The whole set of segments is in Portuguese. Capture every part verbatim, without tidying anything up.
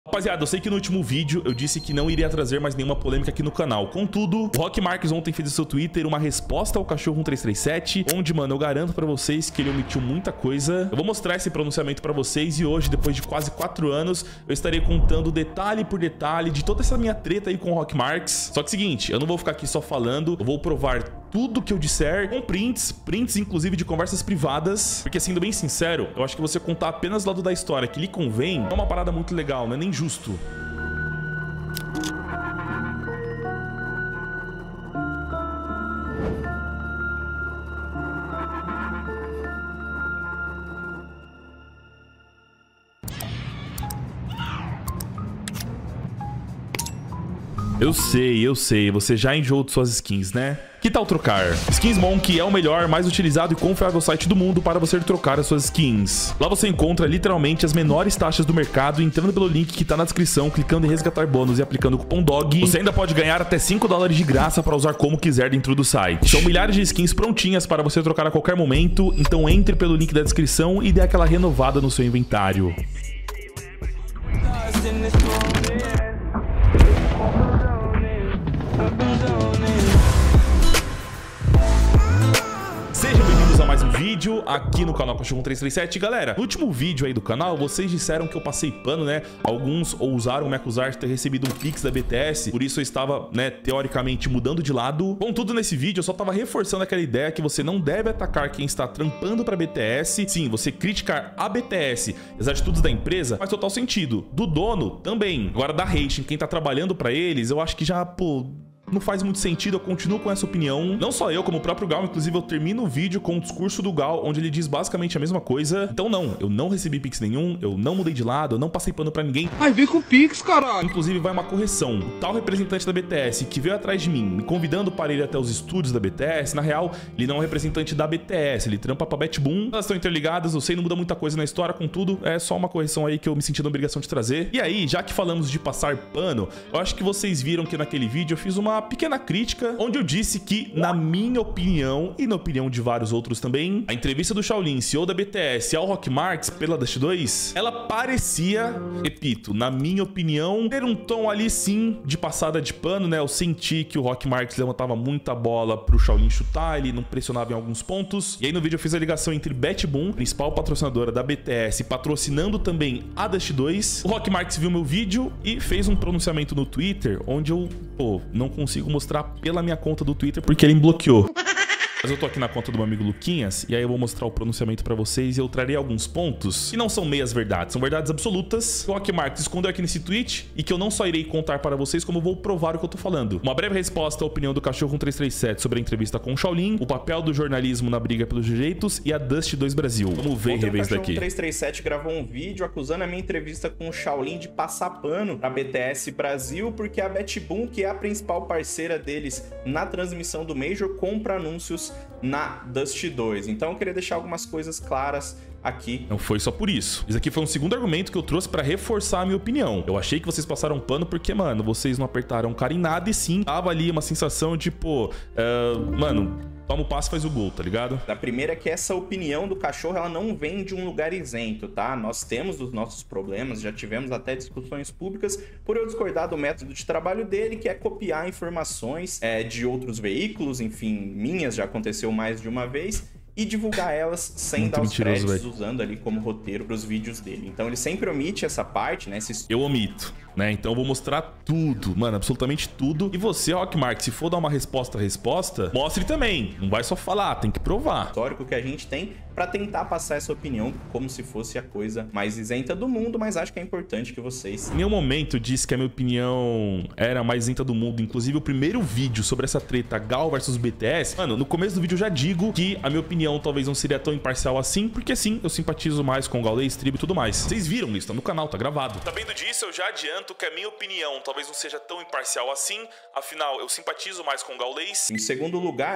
Rapaziada, eu sei que no último vídeo eu disse que não iria trazer mais nenhuma polêmica aqui no canal. Contudo, o Rock Marques ontem fez no seu Twitter uma resposta ao Cachorro um três três sete, onde, mano, eu garanto pra vocês que ele omitiu muita coisa. Eu vou mostrar esse pronunciamento pra vocês e hoje, depois de quase quatro anos, eu estarei contando detalhe por detalhe de toda essa minha treta aí com o Rock Marques. Só que é o seguinte, eu não vou ficar aqui só falando, eu vou provar tudo que eu disser com prints, prints inclusive de conversas privadas, porque sendo bem sincero, eu acho que você contar apenas o lado da história que lhe convém não é uma parada muito legal, não é nem justo. Eu sei, eu sei, você já enjoou de suas skins, né? Que tal trocar? SkinsMonkey é o melhor, mais utilizado e confiável site do mundo para você trocar as suas skins. Lá você encontra literalmente as menores taxas do mercado, entrando pelo link que tá na descrição, clicando em resgatar bônus e aplicando o cupom D O G. Você ainda pode ganhar até cinco dólares de graça para usar como quiser dentro do site. São milhares de skins prontinhas para você trocar a qualquer momento, então entre pelo link da descrição e dê aquela renovada no seu inventário. Sejam bem-vindos a mais um vídeo aqui no canal Cachorro um três três sete. Galera, no último vídeo aí do canal, vocês disseram que eu passei pano, né? Alguns ousaram me acusar de ter recebido um Pix da B T S, por isso eu estava, né, teoricamente mudando de lado. Contudo, nesse vídeo eu só tava reforçando aquela ideia que você não deve atacar quem está trampando pra B T S. Sim, você criticar a B T S e as atitudes da empresa faz total sentido. Do dono, também. Agora, da hate em quem tá trabalhando pra eles, eu acho que já, pô... não faz muito sentido, eu continuo com essa opinião. Não só eu, como o próprio Gal, inclusive eu termino o vídeo com o discurso do Gal, onde ele diz basicamente a mesma coisa. Então não, eu não recebi Pix nenhum, eu não mudei de lado, eu não passei pano pra ninguém. Ai, vem com Pix, caralho! Inclusive vai uma correção. O tal representante da B T S que veio atrás de mim, me convidando para ir até os estúdios da B T S, na real, ele não é um representante da B T S, ele trampa pra BetBoom. Elas estão interligadas, eu sei, não muda muita coisa na história, contudo, é só uma correção aí que eu me senti na obrigação de trazer. E aí, já que falamos de passar pano, eu acho que vocês viram que naquele vídeo eu fiz uma pequena crítica onde eu disse que, na minha opinião, e na opinião de vários outros também, a entrevista do Shaolin, C E O da B T S, ao Rock Marques, pela Dust dois, ela parecia, repito, na minha opinião, ter um tom ali sim de passada de pano, né? Eu senti que o Rock Marques levantava muita bola pro Shaolin chutar, ele não pressionava em alguns pontos. E aí no vídeo eu fiz a ligação entre BetBoom, principal patrocinadora da B T S, patrocinando também a Dust dois. O Rock Marques viu meu vídeo e fez um pronunciamento no Twitter, onde eu, pô, não consigo mostrar pela minha conta do Twitter, porque ele me bloqueou. Mas eu tô aqui na conta do meu amigo Luquinhas, e aí eu vou mostrar o pronunciamento pra vocês e eu trarei alguns pontos que não são meias verdades, são verdades absolutas. O Rock Marques escondeu aqui nesse tweet e que eu não só irei contar para vocês, como vou provar o que eu tô falando. Uma breve resposta à opinião do Cachorro um três três sete sobre a entrevista com o Shaolin, o papel do jornalismo na briga pelos direitos e a Dust dois Brasil. Vamos ver e rever isso daqui. O Cachorro um três três sete gravou um vídeo acusando a minha entrevista com o Shaolin de passar pano pra B T S Brasil, porque a BetBoom, que é a principal parceira deles na transmissão do Major, compra anúncios na Dust dois. Então eu queria deixar algumas coisas claras aqui. Não foi só por isso. Isso aqui foi um segundo argumento que eu trouxe pra reforçar a minha opinião. Eu achei que vocês passaram pano porque, mano, vocês não apertaram cara em nada e sim, tava ali uma sensação de, pô, uh, mano... toma o passe, faz o gol, tá ligado? A primeira é que essa opinião do Cachorro, ela não vem de um lugar isento, tá? Nós temos os nossos problemas, já tivemos até discussões públicas por eu discordar do método de trabalho dele, que é copiar informações é, de outros veículos, enfim, minhas já aconteceu mais de uma vez, e divulgar elas sem Muito dar os créditos, véio. usando ali como roteiro pros vídeos dele. Então ele sempre omite essa parte, né? Esse... Eu omito, né? Então eu vou mostrar tudo, mano, absolutamente tudo. E você, Rock Marques, se for dar uma resposta a resposta, mostre também. Não vai só falar, tem que provar. Histórico que a gente tem pra tentar passar essa opinião como se fosse a coisa mais isenta do mundo, mas acho que é importante que vocês... Em nenhum momento eu disse que a minha opinião era a mais isenta do mundo. Inclusive o primeiro vídeo sobre essa treta Gal versus B T S, mano, no começo do vídeo eu já digo que a minha opinião talvez não seria tão imparcial assim, porque sim, eu simpatizo mais com o Gaules, Tribo e tudo mais. Vocês viram isso, tá no canal, tá gravado. Sabendo disso, eu já adianto que a minha opinião talvez não seja tão imparcial assim, afinal, eu simpatizo mais com o Gaules. Em segundo lugar,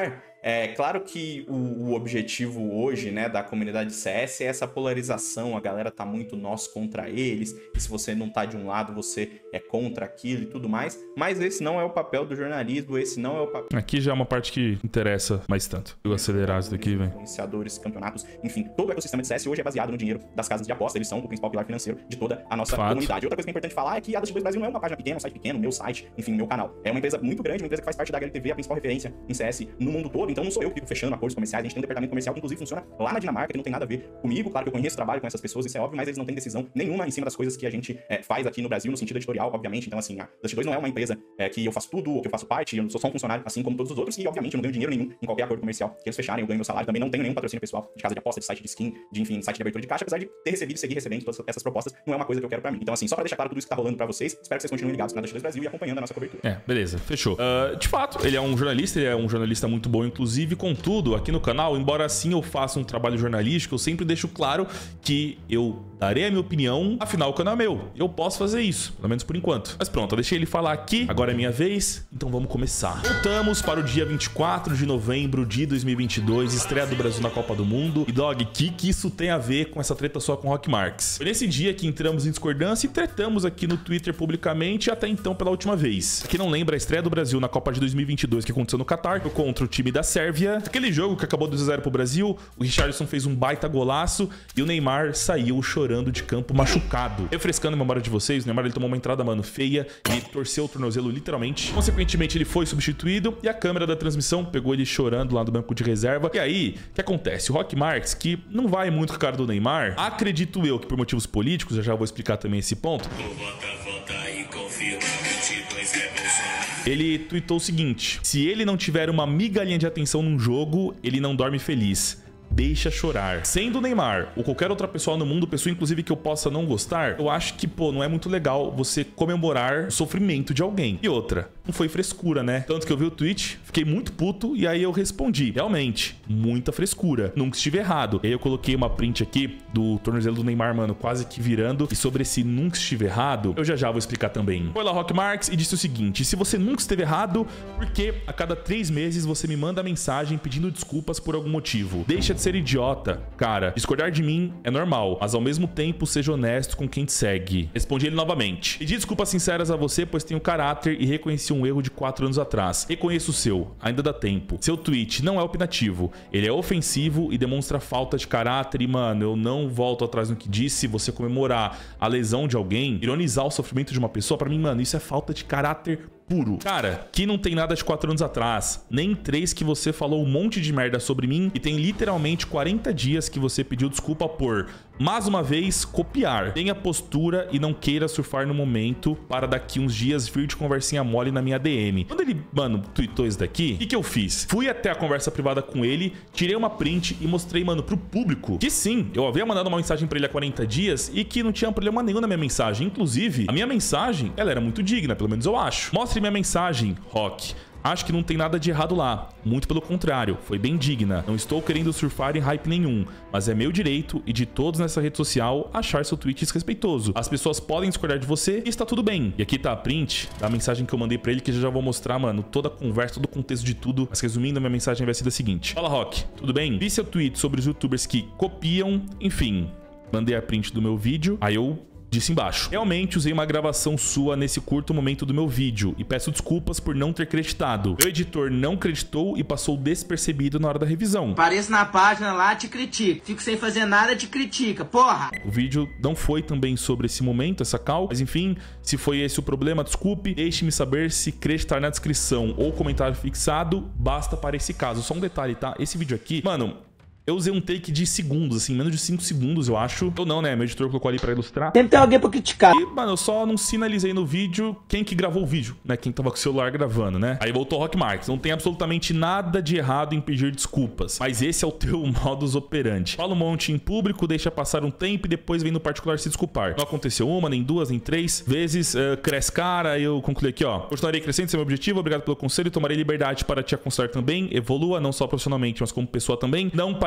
É claro que o, o objetivo hoje, né, da comunidade C S é essa polarização, a galera tá muito nós contra eles, e se você não tá de um lado, você é contra aquilo e tudo mais, mas esse não é o papel do jornalismo, esse não é o papel... Aqui já é uma parte que interessa mais tanto. Eu acelerar isso daqui, velho. Influenciadores, campeonatos, enfim, todo o ecossistema de C S hoje é baseado no dinheiro das casas de aposta, eles são o principal pilar financeiro de toda a nossa Fato. comunidade. Outra coisa que é importante falar é que a Dust dois Brasil não é uma página pequena, um site pequeno, meu site, enfim, meu canal. É uma empresa muito grande, uma empresa que faz parte da H L T V, a principal referência em C S no mundo todo, então não sou eu que fico fechando acordos comerciais, a gente tem um departamento comercial que inclusive funciona lá na Dinamarca, que não tem nada a ver comigo, claro que eu conheço, trabalho com essas pessoas, isso é óbvio, mas eles não têm decisão nenhuma em cima das coisas que a gente é, faz aqui no Brasil, no sentido editorial, obviamente, então assim, a Dust dois não é uma empresa é, que eu faço tudo, ou que eu faço parte, eu sou só um funcionário, assim como todos os outros, e obviamente eu não ganho dinheiro nenhum em qualquer acordo comercial que eles fecharem, eu ganho meu salário, também não tenho nenhum patrocínio pessoal de casa de aposta, de site de skin, de enfim, site de abertura de caixa, apesar de ter recebido e seguir recebendo todas essas propostas, não é uma coisa que eu quero pra mim. Então assim, só pra deixar claro tudo isso que tá rolando pra vocês, espero que vocês continuem ligados na Dust dois Brasil e acompanhando a nossa cobertura. É, beleza, fechou. Uh, de fato, ele é um jornalista, ele é um jornalista muito bom, inclusive, contudo, aqui no canal, embora assim eu faça um trabalho jornalístico, eu sempre deixo claro que eu darei a minha opinião, afinal o canal é meu, eu posso fazer isso, pelo menos por enquanto. Mas pronto, eu deixei ele falar aqui, agora é minha vez, então vamos começar. Voltamos para o dia vinte e quatro de novembro de dois mil e vinte e dois, estreia do Brasil na Copa do Mundo. E dog, o que, que isso tem a ver com essa treta só com o Rock Marques? Foi nesse dia que entramos em discordância e tretamos aqui no Twitter publicamente, até então pela última vez. Pra quem não lembra, a estreia do Brasil na Copa de dois mil e vinte e dois que aconteceu no Catar, foi contra o time da Sérvia. Aquele jogo que acabou dois a zero pro Brasil, o Richarlison fez um baita golaço e o Neymar saiu chorando de campo machucado. Refrescando a memória de vocês, o Neymar ele tomou uma entrada, mano, feia, ele torceu o tornozelo literalmente. Consequentemente, ele foi substituído e a câmera da transmissão pegou ele chorando lá do banco de reserva. E aí, o que acontece? O Rock Marques, que não vai muito com a cara do Neymar, acredito eu que por motivos políticos, eu já vou explicar também esse ponto, ele tweetou o seguinte: se ele não tiver uma migalhinha de atenção num jogo, ele não dorme feliz. Deixa chorar. Sendo o Neymar ou qualquer outra pessoa no mundo, pessoa inclusive que eu possa não gostar, eu acho que, pô, não é muito legal você comemorar o sofrimento de alguém. E outra, não foi frescura, né? Tanto que eu vi o tweet, fiquei muito puto e aí eu respondi. Realmente, muita frescura. Nunca estive errado. E aí eu coloquei uma print aqui do tornozelo do Neymar, mano, quase que virando. E sobre esse nunca estive errado, eu já já vou explicar também. Foi lá Rock Marques e disse o seguinte: se você nunca esteve errado, por que a cada três meses você me manda mensagem pedindo desculpas por algum motivo? Deixa de ser idiota. Cara, discordar de mim é normal, mas ao mesmo tempo seja honesto com quem te segue. Respondi ele novamente. Pedi desculpas sinceras a você, pois tenho caráter e reconheci um erro de quatro anos atrás. Reconheço o seu, ainda dá tempo. Seu tweet não é opinativo, ele é ofensivo e demonstra falta de caráter e, mano, eu não volto atrás no que disse. Você comemorar a lesão de alguém, ironizar o sofrimento de uma pessoa, pra mim, mano, isso é falta de caráter puro. Cara, que não tem nada de quatro anos atrás, nem três que você falou um monte de merda sobre mim e tem literalmente quarenta dias que você pediu desculpa por, mais uma vez, copiar. Tenha postura e não queira surfar no momento para daqui uns dias vir de conversinha mole na minha D M. Quando ele, mano, tweetou isso daqui, o que que eu fiz? Fui até a conversa privada com ele, tirei uma print e mostrei, mano, pro público que sim, eu havia mandado uma mensagem pra ele há quarenta dias e que não tinha problema nenhum na minha mensagem. Inclusive, a minha mensagem, ela era muito digna, pelo menos eu acho. Mostre minha mensagem, Rock. Acho que não tem nada de errado lá. Muito pelo contrário, foi bem digna. Não estou querendo surfar em hype nenhum, mas é meu direito e de todos nessa rede social achar seu tweet desrespeitoso. As pessoas podem discordar de você e está tudo bem. E aqui tá a print da mensagem que eu mandei pra ele, que eu já vou mostrar, mano, toda a conversa, todo o contexto de tudo. Mas resumindo, a minha mensagem vai ser a seguinte: fala, Rock, tudo bem? Vi seu tweet sobre os youtubers que copiam, enfim. Mandei a print do meu vídeo, aí eu disse embaixo: realmente usei uma gravação sua nesse curto momento do meu vídeo e peço desculpas por não ter acreditado. Meu editor não acreditou e passou despercebido na hora da revisão. Apareço na página lá, te critico. Fico sem fazer nada, te critica, porra! O vídeo não foi também sobre esse momento, essa call, mas enfim, se foi esse o problema, desculpe. Deixe-me saber se acreditar na descrição ou comentário fixado, basta para esse caso. Só um detalhe, tá? Esse vídeo aqui, mano, eu usei um take de segundos, assim, menos de cinco segundos, eu acho. Ou não, né? Meu editor colocou ali pra ilustrar. Sempre tem alguém pra criticar. E, mano, eu só não sinalizei no vídeo quem que gravou o vídeo, né? Quem tava com o celular gravando, né? Aí voltou o Rock Marques. Não tem absolutamente nada de errado em pedir desculpas, mas esse é o teu modus operandi. Fala um monte em público, deixa passar um tempo e depois vem no particular se desculpar. Não aconteceu uma, nem duas, nem três vezes. Uh, cresce cara, eu concluí aqui, ó. Continuarei crescendo, esse é meu objetivo. Obrigado pelo conselho. Tomarei liberdade para te aconselhar também. Evolua, não só profissionalmente, mas como pessoa também. Não parece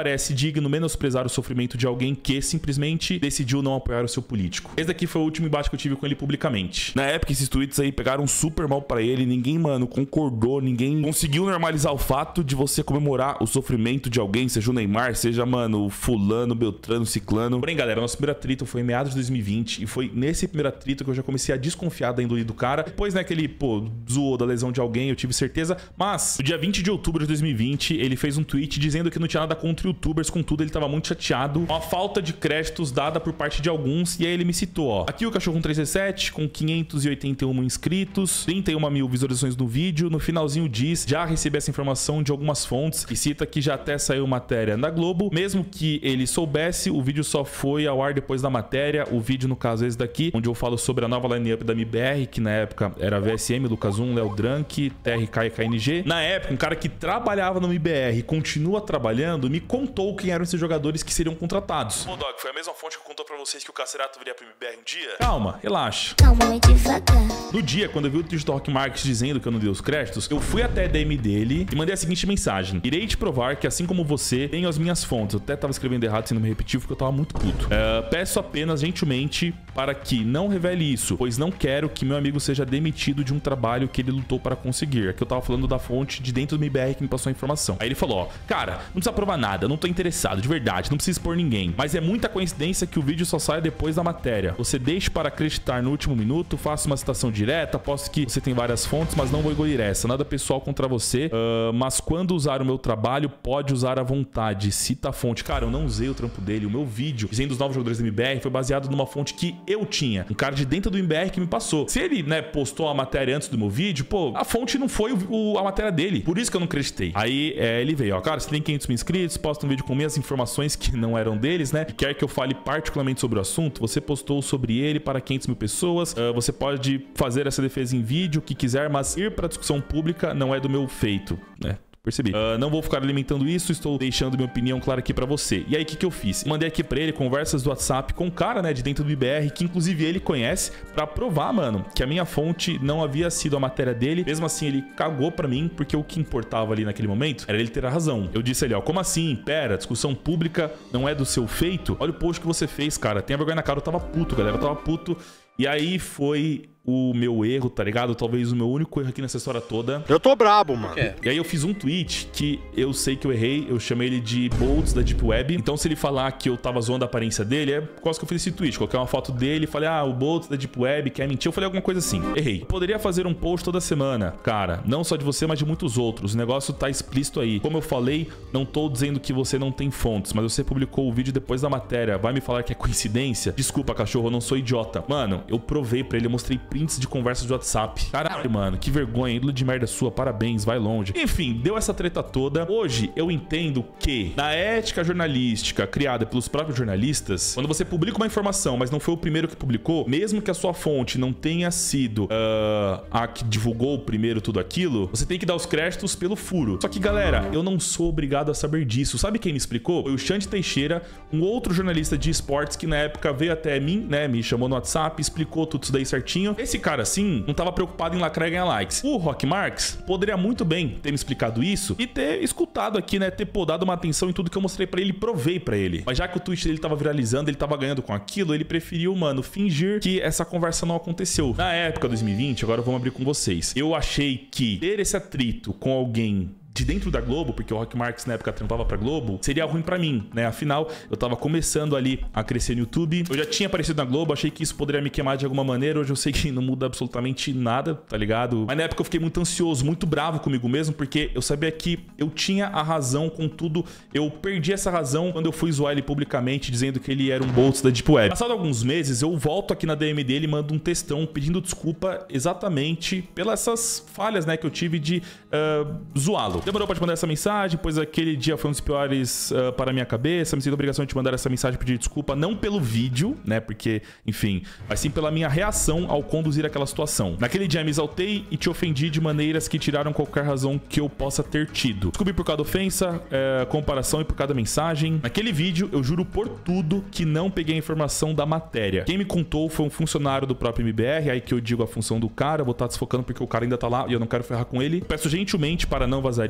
parece digno menosprezar o sofrimento de alguém que simplesmente decidiu não apoiar o seu político. Esse daqui foi o último embate que eu tive com ele publicamente. Na época, esses tweets aí pegaram super mal pra ele, ninguém, mano, concordou, ninguém conseguiu normalizar o fato de você comemorar o sofrimento de alguém, seja o Neymar, seja, mano, o fulano, Beltrano, Ciclano. Porém, galera, nosso primeiro atrito foi em meados de dois mil e vinte e foi nesse primeiro atrito que eu já comecei a desconfiar da índole do cara. Depois, né, que ele, pô, zoou da lesão de alguém, eu tive certeza. Mas, no dia vinte de outubro de dois mil e vinte, ele fez um tweet dizendo que não tinha nada contra youtubers, contudo, ele tava muito chateado com a falta de créditos dada por parte de alguns. E aí ele me citou, ó, aqui o Cachorro três sete com quinhentos e oitenta e um inscritos, trinta e uma mil visualizações no vídeo. No finalzinho diz, já recebi essa informação de algumas fontes, e cita que já até saiu matéria na Globo. Mesmo que ele soubesse, o vídeo só foi ao ar depois da matéria. O vídeo, no caso, esse daqui, onde eu falo sobre a nova line-up da M B R, que na época era V S M, Lucas um, Léo Drank, T R K e K N G. Na época, um cara que trabalhava no M B R e continua trabalhando, me contou quem eram esses jogadores que seriam contratados. Ô, Dog, foi a mesma fonte que contou pra vocês que o Cacerato viria pro M B R um dia? Calma, relaxa. Calma, vai devagar. No dia, quando eu vi o tweet do Rock Marques dizendo que eu não dei os créditos, eu fui até a D M dele e mandei a seguinte mensagem: irei te provar que, assim como você, tenho as minhas fontes. Eu até tava escrevendo errado, sendo me repetitivo, porque eu tava muito puto. Uh, peço apenas, gentilmente, para que não revele isso, pois não quero que meu amigo seja demitido de um trabalho que ele lutou para conseguir. Aqui eu tava falando da fonte de dentro do M B R que me passou a informação. Aí ele falou, ó, cara, não precisa provar nada, eu não tô interessado, de verdade, não precisa expor ninguém. Mas é muita coincidência que o vídeo só saia depois da matéria. Você deixe para acreditar no último minuto, faça uma citação direta, aposto que você tem várias fontes, mas não vou engolir essa. Nada pessoal contra você, uh, mas quando usar o meu trabalho, pode usar à vontade. Cita a fonte. Cara, eu não usei o trampo dele. O meu vídeo dizendo os novos jogadores do M B R foi baseado numa fonte que eu tinha. Um cara de dentro do M B R que me passou. Se ele, né, postou a matéria antes do meu vídeo, pô, a fonte não foi o, o, a matéria dele. Por isso que eu não acreditei. Aí é, ele veio, ó, cara, você tem quinhentos mil inscritos, posta um vídeo com minhas informações que não eram deles, né? E quer que eu fale particularmente sobre o assunto, você postou sobre ele para quinhentas mil pessoas. Uh, você pode fazer essa defesa em vídeo, o que quiser, mas ir para discussão pública não é do meu feito, né? Percebi. Uh, não vou ficar alimentando isso, estou deixando minha opinião clara aqui pra você. E aí, o que que eu fiz? Mandei aqui pra ele conversas do WhatsApp com um cara, né, de dentro do I B R, que inclusive ele conhece, pra provar, mano, que a minha fonte não havia sido a matéria dele. Mesmo assim, ele cagou pra mim, porque o que importava ali naquele momento era ele ter a razão. Eu disse ali, ó, como assim? Pera, discussão pública não é do seu feito? Olha o post que você fez, cara. Tenha vergonha na cara. Eu tava puto, galera. Eu tava puto. E aí foi o meu erro, tá ligado? Talvez o meu único erro aqui nessa história toda. Eu tô brabo, mano. E aí eu fiz um tweet que eu sei que eu errei. Eu chamei ele de Boltz da Deep Web. Então se ele falar que eu tava zoando a aparência dele, é por causa que eu fiz esse tweet. Coloquei uma foto dele e falei, ah, o Boltz da Deep Web quer mentir. Eu falei alguma coisa assim. Errei. Eu poderia fazer um post toda semana. Cara, não só de você, mas de muitos outros. O negócio tá explícito aí. Como eu falei, não tô dizendo que você não tem fontes, mas você publicou o vídeo depois da matéria. Vai me falar que é coincidência? Desculpa, cachorro, eu não sou idiota. Mano, eu provei pra ele, eu mostrei prints de conversas de WhatsApp. Caralho, mano, que vergonha, ídolo de merda sua, parabéns, vai longe. Enfim, deu essa treta toda. Hoje, eu entendo que, na ética jornalística criada pelos próprios jornalistas, quando você publica uma informação, mas não foi o primeiro que publicou, mesmo que a sua fonte não tenha sido uh, a que divulgou primeiro tudo aquilo, você tem que dar os créditos pelo furo. Só que, galera, eu não sou obrigado a saber disso. Sabe quem me explicou? Foi o Xande Teixeira, um outro jornalista de esportes que na época veio até mim, né, me chamou no WhatsApp, explicou tudo isso daí certinho. Esse cara, assim, não tava preocupado em lacrar e ganhar likes. O Rock Marques poderia muito bem ter me explicado isso e ter escutado aqui, né, ter pô, dado uma atenção em tudo que eu mostrei pra ele e provei pra ele. Mas já que o tweet dele tava viralizando, ele tava ganhando com aquilo, ele preferiu, mano, fingir que essa conversa não aconteceu. Na época dois mil e vinte, agora vamos abrir com vocês. Eu achei que ter esse atrito com alguém de dentro da Globo, porque o Rock Marques na época trampava pra Globo, seria ruim pra mim, né? Afinal, eu tava começando ali a crescer no YouTube, eu já tinha aparecido na Globo, achei que isso poderia me queimar de alguma maneira. Hoje eu sei que não muda absolutamente nada, tá ligado? Mas na época eu fiquei muito ansioso, muito bravo comigo mesmo, porque eu sabia que eu tinha a razão, contudo, eu perdi essa razão quando eu fui zoar ele publicamente, dizendo que ele era um Boltz da Deep Web. Passado alguns meses, eu volto aqui na D M dele e mando um textão pedindo desculpa exatamente pelas essas falhas, né, que eu tive de uh, zoá-lo. Demorou pra te mandar essa mensagem, pois aquele dia foi um dos piores uh, para a minha cabeça. Me sinto a obrigação de te mandar essa mensagem e pedir desculpa, não pelo vídeo, né, porque, enfim, mas sim pela minha reação ao conduzir aquela situação. Naquele dia me exaltei e te ofendi de maneiras que tiraram qualquer razão que eu possa ter tido. Desculpe por cada ofensa, é, comparação e por cada mensagem. Naquele vídeo, eu juro por tudo que não peguei a informação da matéria. Quem me contou foi um funcionário do próprio M B R, aí que eu digo a função do cara, eu vou estar desfocando porque o cara ainda tá lá e eu não quero ferrar com ele. Peço gentilmente para não vazar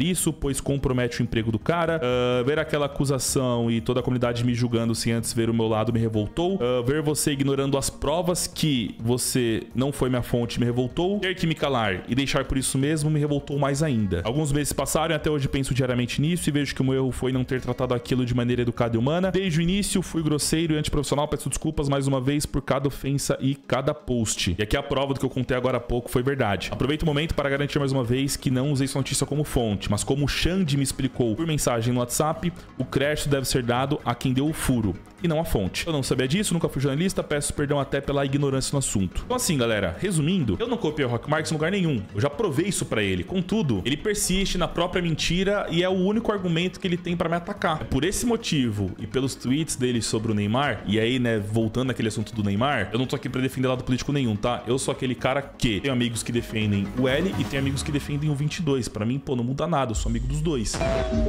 isso, pois compromete o emprego do cara. Uh, ver aquela acusação e toda a comunidade me julgando sem antes ver o meu lado me revoltou. Uh, ver você ignorando as provas que você não foi minha fonte me revoltou. Ter que me calar e deixar por isso mesmo me revoltou mais ainda. Alguns meses passaram e até hoje penso diariamente nisso e vejo que o meu erro foi não ter tratado aquilo de maneira educada e humana. Desde o início fui grosseiro e antiprofissional, peço desculpas mais uma vez por cada ofensa e cada post. E aqui a prova do que eu contei agora há pouco foi verdade. Aproveito o momento para garantir mais uma vez que não usei sua notícia como fonte, mas como o Xande me explicou por mensagem no WhatsApp, o crédito deve ser dado a quem deu o furo e não a fonte. Eu não sabia disso, nunca fui jornalista, peço perdão até pela ignorância no assunto. Então assim, galera, resumindo, eu não copiei o Rock Marques em lugar nenhum. Eu já provei isso pra ele. Contudo, ele persiste na própria mentira e é o único argumento que ele tem pra me atacar. É por esse motivo e pelos tweets dele sobre o Neymar, e aí, né, voltando naquele assunto do Neymar, eu não tô aqui pra defender lado político nenhum, tá? Eu sou aquele cara que tem amigos que defendem o L e tem amigos que defendem o vinte e dois. Pra mim, pô, não muda nada, eu sou amigo dos dois.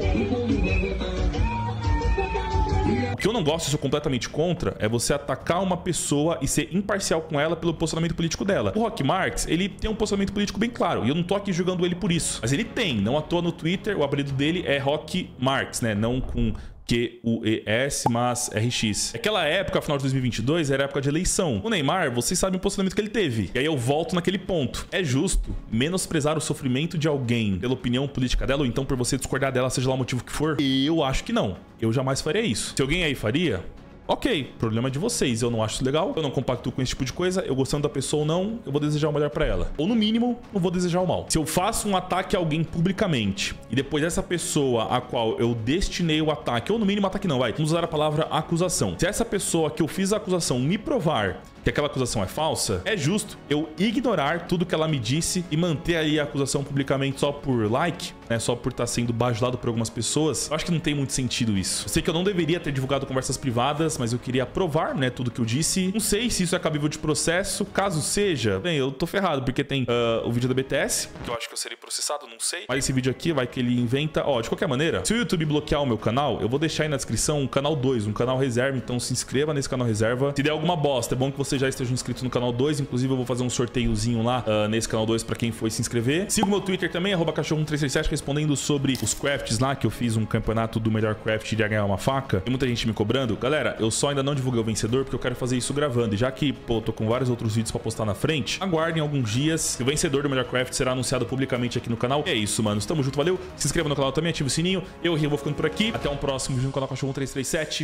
O que eu não gosto e sou completamente contra é você atacar uma pessoa e ser imparcial com ela pelo posicionamento político dela. O Rock Marques, ele tem um posicionamento político bem claro e eu não tô aqui julgando ele por isso. Mas ele tem, não à toa no Twitter, o apelido dele é Rock Marques, né? Não com Q U E S, mas R X. Aquela época, final de dois mil e vinte e dois, era época de eleição. O Neymar, vocês sabem o posicionamento que ele teve. E aí eu volto naquele ponto. É justo menosprezar o sofrimento de alguém pela opinião política dela, ou então por você discordar dela, seja lá o motivo que for? Eu acho que não. Eu jamais faria isso. Se alguém aí faria, ok, problema de vocês. Eu não acho isso legal, eu não compacto com esse tipo de coisa. Eu gostando da pessoa ou não, eu vou desejar o melhor pra ela. Ou no mínimo, não vou desejar o mal. Se eu faço um ataque a alguém publicamente e depois essa pessoa a qual eu destinei o ataque, ou no mínimo ataque não, vai, vamos usar a palavra acusação. Se essa pessoa que eu fiz a acusação me provar que aquela acusação é falsa, é justo eu ignorar tudo que ela me disse e manter aí a acusação publicamente só por like, né, só por estar sendo bajulado por algumas pessoas. Eu acho que não tem muito sentido isso. Eu sei que eu não deveria ter divulgado conversas privadas, mas eu queria provar, né, tudo que eu disse. Não sei se isso é cabível de processo. Caso seja, bem, eu tô ferrado, porque tem uh, o vídeo da B T S, que eu acho que eu serei processado, não sei. Mas esse vídeo aqui vai que ele inventa... Ó, de qualquer maneira, se o YouTube bloquear o meu canal, eu vou deixar aí na descrição um canal dois, um canal reserva, então se inscreva nesse canal reserva. Se der alguma bosta, é bom que você já esteja inscrito no canal dois, inclusive eu vou fazer um sorteiozinho lá uh, nesse canal dois pra quem for se inscrever. Siga o meu Twitter também, arroba cachorro um três três sete, respondendo sobre os crafts lá, que eu fiz um campeonato do melhor craft de ganhar uma faca. Tem muita gente me cobrando. Galera, eu só ainda não divulguei o vencedor porque eu quero fazer isso gravando. E já que, pô, tô com vários outros vídeos pra postar na frente, aguardem alguns dias. O vencedor do melhor craft será anunciado publicamente aqui no canal. E é isso, mano. Tamo junto, valeu. Se inscreva no canal também, ative o sininho. Eu, Rio, vou ficando por aqui. Até um próximo vídeo no canal Cachorro um três três sete.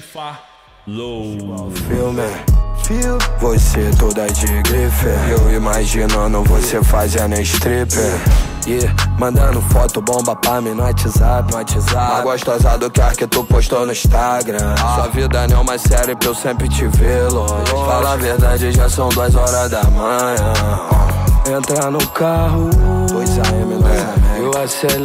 Falou! Filme, fio, você toda de grife. Eu imaginando você fazendo stripper. Yeah, mandando foto bomba pra mim no WhatsApp, no WhatsApp. Mais gostosa do que a que tu postou no Instagram. Sua vida não é uma série pra eu sempre te ver longe. Fala a verdade, já são duas horas da manhã. Entra no carro, pois aí, meu eu acelero.